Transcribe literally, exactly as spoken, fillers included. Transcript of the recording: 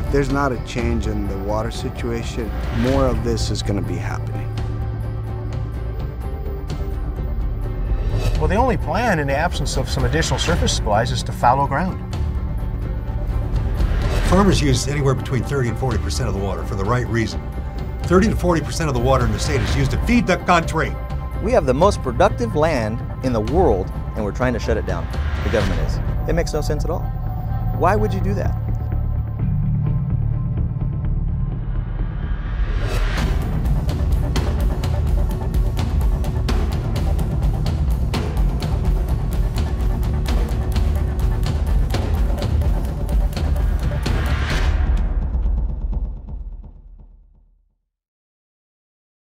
if there's not a change in the water situation, more of this is going to be happening. Well, the only plan in the absence of some additional surface supplies is to fallow ground. Farmers use anywhere between thirty and forty percent of the water for the right reason. thirty to forty percent of the water in the state is used to feed the country. We have the most productive land in the world, and we're trying to shut it down. The government is. It makes no sense at all. Why would you do that?